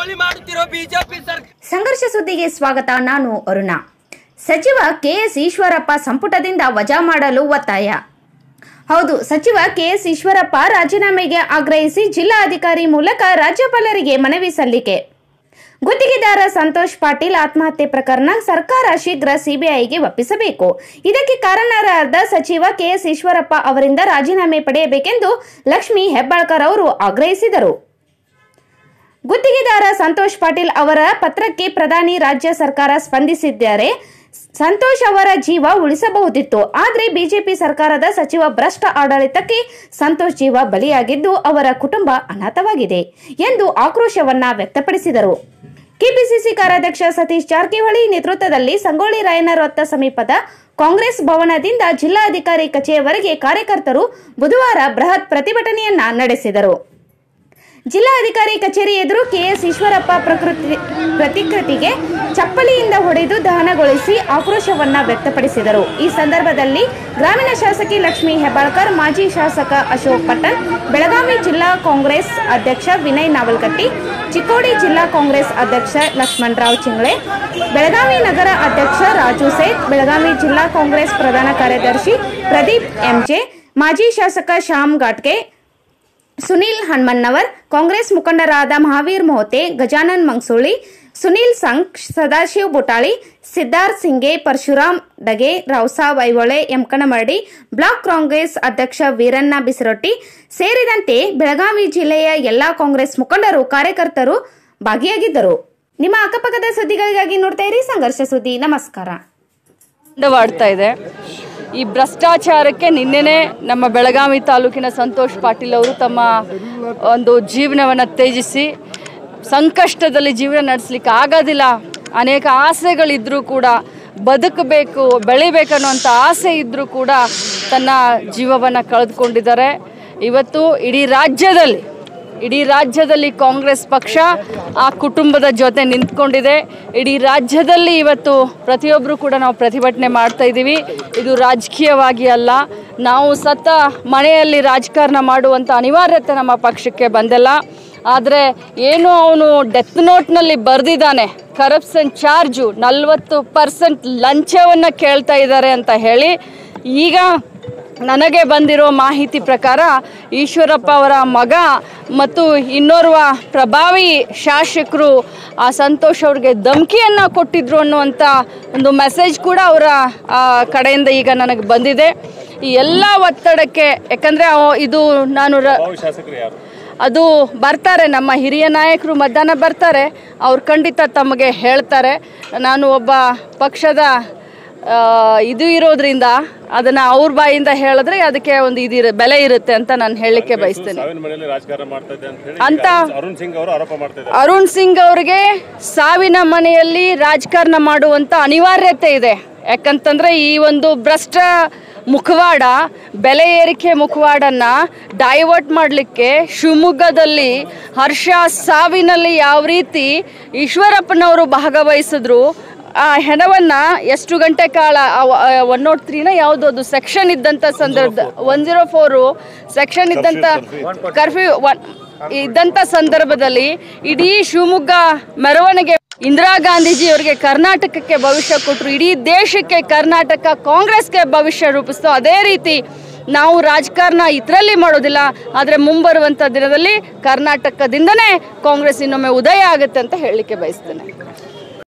ಸಂಘರ್ಷ ಸುದ್ದಿಗೆ ಸ್ವಾಗತ. ನಾನು ಅರುಣ. ಸಚಿವ ಕೆಎಸ್ ಈಶ್ವರಪ್ಪ ಸಂಪುಟದಿಂದ ವಜಾ ಮಾಡಲು ಒತ್ತಾಯ. ಹೌದು, ಸಚಿವ ಕೆಎಸ್ ಈಶ್ವರಪ್ಪ ರಾಜೀನಾಮೆಗೆ ಆಗ್ರಹಿಸಿ ಜಿಲ್ಲಾಧಿಕಾರಿ ಮೂಲಕ ರಾಜ್ಯಪಾಲರಿಗೆ ಮನವಿ ಸಲ್ಲಿಕೆ. ಗುತ್ತಿಗೆದಾರ ಸಂತೋಷ್ ಪಾಟೀಲ್ ಆತ್ಮಹತ್ಯೆ ಪ್ರಕರಣ ಸರ್ಕಾರ ಶೀಘ್ರ ಸಿಬಿಐಗೆ ಒಪ್ಪಿಸಬೇಕು. ಇದಕ್ಕೆ ಕಾರಣರಾದ ಸಚಿವ ಕೆಎಸ್ ಈಶ್ವರಪ್ಪ ಅವರಿಂದ ರಾಜೀನಾಮೆ ಪಡೆಯಬೇಕೆಂದು ಲಕ್ಷ್ಮೀ ಹೆಬ್ಬಾಳ್ಕರ್ ಅವರು ಆಗ್ರಹಿಸಿದರು. ಗುತ್ತಿಗೆದಾರ ಸಂತೋಷ್ ಪಾಟೀಲ್ ಅವರ ಪತ್ರಕ್ಕೆ ಪ್ರಧಾನಿ ರಾಜ್ಯ ಸರ್ಕಾರ ಸ್ಪಂದಿಸಿದ್ದಾರೆ. ಸಂತೋಷ್ ಅವರ ಜೀವ ಉಳಿಸಬಹುದಿತ್ತು, ಆದರೆ ಬಿಜೆಪಿ ಸರ್ಕಾರದ ಸಚಿವ ಭ್ರಷ್ಟ ಆಡಳಿತಕ್ಕೆ ಸಂತೋಷ್ ಜೀವ ಬಲಿಯಾಗಿದ್ದು ಅವರ ಕುಟುಂಬ ಅನಾಥವಾಗಿದೆ ಎಂದು ಆಕ್ರೋಶವನ್ನ ವ್ಯಕ್ತಪಡಿಸಿದರು. ಕೆಪಿಸಿಸಿ ಕಾರ್ಯಾಧ್ಯಕ್ಷ ಸತೀಶ್ ಜಾರಕಿಹೊಳಿ ನೇತೃತ್ವದಲ್ಲಿ ಸಂಗೊಳ್ಳಿ ರಾಯಣ್ಣ ವೃತ್ತ ಸಮೀಪದ ಕಾಂಗ್ರೆಸ್ ಭವನದಿಂದ ಜಿಲ್ಲಾಧಿಕಾರಿ ಕಚೇರಿವರೆಗೆ ಕಾರ್ಯಕರ್ತರು ಬುಧವಾರ ಬೃಹತ್ ಪ್ರತಿಭಟನೆಯನ್ನ ನಡೆಸಿದರು. ಜಿಲ್ಲಾಧಿಕಾರಿ ಕಚೇರಿ ಎದುರು ಕೆಎಸ್ ಈಶ್ವರಪ್ಪ ಪ್ರತಿಕೃತಿಗೆ ಚಪ್ಪಲಿಯಿಂದ ಹೊಡೆದು ದಹನಗೊಳಿಸಿ ಆಕ್ರೋಶವನ್ನ ವ್ಯಕ್ತಪಡಿಸಿದರು. ಈ ಸಂದರ್ಭದಲ್ಲಿ ಗ್ರಾಮೀಣ ಶಾಸಕಿ ಲಕ್ಷ್ಮೀ ಹೆಬ್ಬಾಳ್ಕರ್, ಮಾಜಿ ಶಾಸಕ ಅಶೋಕ್ ಪಟ್ಟಣ್, ಬೆಳಗಾವಿ ಜಿಲ್ಲಾ ಕಾಂಗ್ರೆಸ್ ಅಧ್ಯಕ್ಷ ವಿನಯ್ ನಾವಲ್ಕಟ್ಟಿ, ಚಿಕ್ಕೋಡಿ ಜಿಲ್ಲಾ ಕಾಂಗ್ರೆಸ್ ಅಧ್ಯಕ್ಷ ಲಕ್ಷ್ಮಣರಾವ್ ಚಿಂಗ್ಳೆ, ಬೆಳಗಾವಿ ನಗರ ಅಧ್ಯಕ್ಷ ರಾಜು ಸೇಠ್, ಬೆಳಗಾವಿ ಜಿಲ್ಲಾ ಕಾಂಗ್ರೆಸ್ ಪ್ರಧಾನ ಕಾರ್ಯದರ್ಶಿ ಪ್ರದೀಪ್ ಎಂಜೆ, ಮಾಜಿ ಶಾಸಕ ಶ್ಯಾಮ್ ಘಾಟ್ಗೆ, ಸುನೀಲ್ ಹನುಮನ್ನವರ್, ಕಾಂಗ್ರೆಸ್ ಮುಖಂಡರಾದ ಮಹಾವೀರ್ ಮೊಹತೆ, ಗಜಾನನ್ ಮಂಗಸೂಳಿ, ಸುನೀಲ್ ಸಂಘ್, ಸದಾಶಿವ್ ಬುಟಾಳಿ, ಸಿದ್ಧಾರ್ಥ್ ಸಿಂಗೆ, ಪರಶುರಾಮ್ ಡಗೆ, ರಾವ್ಸಾಬ್ ಐಹೊಳೆ, ಎಂ ಕನಮರಡಿ, ಬ್ಲಾಕ್ ಕಾಂಗ್ರೆಸ್ ಅಧ್ಯಕ್ಷ ವೀರಣ್ಣ ಬಿಸರೊಟ್ಟಿ ಸೇರಿದಂತೆ ಬೆಳಗಾವಿ ಜಿಲ್ಲೆಯ ಎಲ್ಲಾ ಕಾಂಗ್ರೆಸ್ ಮುಖಂಡರು, ಕಾರ್ಯಕರ್ತರು ಭಾಗಿಯಾಗಿದ್ದರು. ನಿಮ್ಮ ಅಕ್ಕಪಕ್ಕದ ಸುದ್ದಿಗಳಿಗಾಗಿ ನೋಡ್ತಾ ಇರಿ ಸಂಘರ್ಷ ಸುದ್ದಿ. ನಮಸ್ಕಾರ. ಇದೆ ಈ ಭ್ರಷ್ಟಾಚಾರಕ್ಕೆ ನಿನ್ನೆನೆ ನಮ್ಮ ಬೆಳಗಾವಿ ತಾಲೂಕಿನ ಸಂತೋಷ್ ಪಾಟೀಲ್ ಅವರು ತಮ್ಮ ಒಂದು ಜೀವನವನ್ನು ತ್ಯಜಿಸಿ ಸಂಕಷ್ಟದಲ್ಲಿ ಜೀವನ ನಡೆಸಲಿಕ್ಕೆ ಆಗೋದಿಲ್ಲ, ಅನೇಕ ಆಸೆಗಳಿದ್ದರೂ ಕೂಡ ಬದುಕಬೇಕು, ಬೆಳಿಬೇಕನ್ನುವಂಥ ಆಸೆ ಇದ್ದರೂ ಕೂಡ ತನ್ನ ಜೀವವನ್ನು ಕಳೆದುಕೊಂಡಿದ್ದಾರೆ. ಇವತ್ತು ಇಡೀ ರಾಜ್ಯದಲ್ಲಿ ಕಾಂಗ್ರೆಸ್ ಪಕ್ಷ ಆ ಕುಟುಂಬದ ಜೊತೆ ನಿಂತ್ಕೊಂಡಿದೆ. ಇಡೀ ರಾಜ್ಯದಲ್ಲಿ ಇವತ್ತು ಪ್ರತಿಯೊಬ್ಬರು ಕೂಡ ನಾವು ಪ್ರತಿಭಟನೆ ಮಾಡ್ತಾ ಇದ್ದೀವಿ. ಇದು ರಾಜಕೀಯವಾಗಿ ಅಲ್ಲ, ನಾವು ಸತ್ತ ಮನೆಯಲ್ಲಿ ರಾಜಕಾರಣ ಮಾಡುವಂಥ ಅನಿವಾರ್ಯತೆ ನಮ್ಮ ಪಕ್ಷಕ್ಕೆ ಬಂದಿಲ್ಲ. ಆದರೆ ಏನು ಅವನು ಡೆತ್ ನೋಟ್ನಲ್ಲಿ ಬರೆದಿದ್ದಾನೆ, ಕರಪ್ಷನ್ ಚಾರ್ಜು 40% ಲಂಚವನ್ನು ಕೇಳ್ತಾ ಇದ್ದಾರೆ ಅಂತ ಹೇಳಿ, ಈಗ ನನಗೆ ಬಂದಿರೋ ಮಾಹಿತಿ ಪ್ರಕಾರ ಈಶ್ವರಪ್ಪ ಅವರ ಮಗ ಮತ್ತು ಇನ್ನೋರ್ವ ಪ್ರಭಾವಿ ಶಾಸಕರು ಆ ಸಂತೋಷ್ ಅವ್ರಿಗೆ ಧಮಕಿಯನ್ನು ಕೊಟ್ಟಿದ್ರು ಅನ್ನುವಂಥ ಒಂದು ಮೆಸೇಜ್ ಕೂಡ ಅವರ ಕಡೆಯಿಂದ ಈಗ ನನಗೆ ಬಂದಿದೆ. ಈ ಎಲ್ಲ ಒತ್ತಡಕ್ಕೆ, ಯಾಕಂದರೆ ಇದು ಅದು ಬರ್ತಾರೆ, ನಮ್ಮ ಹಿರಿಯ ನಾಯಕರು ಮಧ್ಯಾಹ್ನ ಬರ್ತಾರೆ, ಅವ್ರು ಖಂಡಿತ ತಮಗೆ ಹೇಳ್ತಾರೆ. ನಾನು ಒಬ್ಬ ಪಕ್ಷದ ಇದು ಇರೋದ್ರಿಂದ ಅದನ್ನು ಅವ್ರ ಬಾಯಿಂದ ಹೇಳಿದ್ರೆ ಅದಕ್ಕೆ ಒಂದು ಬೆಲೆ ಇರುತ್ತೆ ಅಂತ ನಾನು ಹೇಳಲಿಕ್ಕೆ ಬಯಸ್ತೇನೆ ಅಂತ. ಅರುಣ್ ಸಿಂಗ್ ಅವರಿಗೆ ಸಾವಿನ ಮನೆಯಲ್ಲಿ ರಾಜಕಾರಣ ಮಾಡುವಂಥ ಅನಿವಾರ್ಯತೆ ಇದೆ. ಯಾಕಂತಂದರೆ ಈ ಒಂದು ಭ್ರಷ್ಟ ಮುಖವಾಡ, ಬೆಲೆ ಏರಿಕೆ ಮುಖವಾಡನ್ನು ಡೈವರ್ಟ್ ಮಾಡಲಿಕ್ಕೆ ಶಿವಮೊಗ್ಗದಲ್ಲಿ ಹರ್ಷ ಸಾವಿನಲ್ಲಿ ಯಾವ ರೀತಿ ಈಶ್ವರಪ್ಪನವರು ಭಾಗವಹಿಸಿದ್ರು, ಆ ಹೆಣವನ್ನು ಎಷ್ಟು ಗಂಟೆ ಕಾಲ 103ನ ಯಾವುದೋ ಸೆಕ್ಷನ್ ಇದ್ದಂಥ ಸಂದರ್ಭ 104 ಸೆಕ್ಷನ್ ಇದ್ದಂಥ ಕರ್ಫ್ಯೂ ಇದ್ದಂಥ ಸಂದರ್ಭದಲ್ಲಿ ಇಡೀ ಶಿವಮೊಗ್ಗ ಮೆರವಣಿಗೆ ಇಂದಿರಾ ಗಾಂಧೀಜಿ ಅವರಿಗೆ ಕರ್ನಾಟಕಕ್ಕೆ ಭವಿಷ್ಯ ಕೊಟ್ಟರು, ಇಡೀ ದೇಶಕ್ಕೆ ಕರ್ನಾಟಕ ಕಾಂಗ್ರೆಸ್ಗೆ ಭವಿಷ್ಯ ರೂಪಿಸ್ತು. ಅದೇ ರೀತಿ ನಾವು ರಾಜಕಾರಣ ಇದರಲ್ಲಿ ಮಾಡೋದಿಲ್ಲ, ಆದರೆ ಮುಂಬರುವಂಥ ದಿನದಲ್ಲಿ ಕರ್ನಾಟಕದಿಂದನೇ ಕಾಂಗ್ರೆಸ್ ಇನ್ನೊಮ್ಮೆ ಉದಯ ಆಗುತ್ತೆ ಅಂತ ಹೇಳಲಿಕ್ಕೆ ಬಯಸ್ತೇನೆ.